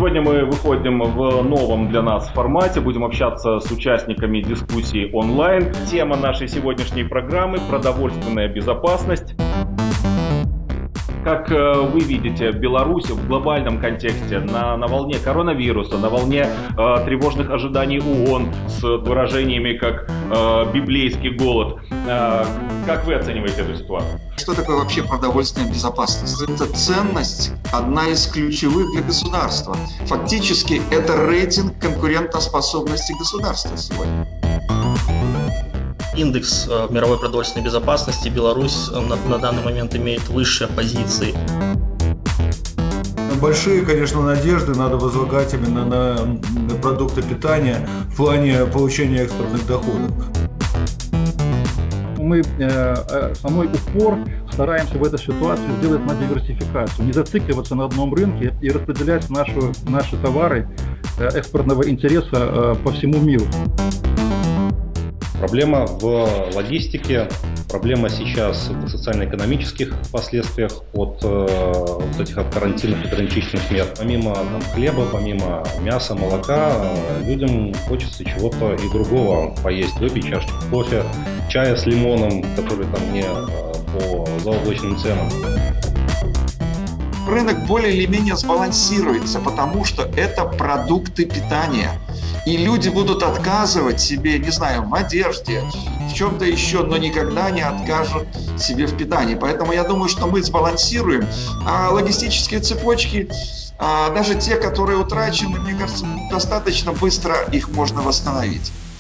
Сегодня мы выходим в новом для нас формате, будем общаться с участниками дискуссии онлайн. Тема нашей сегодняшней программы – продовольственная безопасность. Как вы видите, Беларусь в глобальном контексте на волне коронавируса, на волне тревожных ожиданий ООН с выражениями как библейский голод. Как вы оцениваете эту ситуацию? Что такое вообще продовольственная безопасность? Это ценность, одна из ключевых для государства. Фактически это рейтинг конкурентоспособности государства сегодня. Индекс мировой продовольственной безопасности Беларусь на данный момент имеет высшие позиции. Большие, конечно, надежды надо возлагать именно на продукты питания в плане получения экспортных доходов. Мы основной упор стараемся в этой ситуации сделать на диверсификацию, не зацикливаться на одном рынке и распределять наши товары экспортного интереса по всему миру. Проблема в логистике, проблема сейчас в социально-экономических последствиях от этих карантинных и ограничительных мер. Помимо хлеба, помимо мяса, молока, людям хочется чего-то и другого поесть, выпить чашечку кофе, чая с лимоном, который там не по заоблачным ценам. Рынок более или менее сбалансируется, потому что это продукты питания. И люди будут отказывать себе, не знаю, в одежде, в чем-то еще, но никогда не откажут себе в питании. Поэтому я думаю, что мы сбалансируем. А логистические цепочки, даже те, которые утрачены, мне кажется, достаточно быстро их можно восстановить.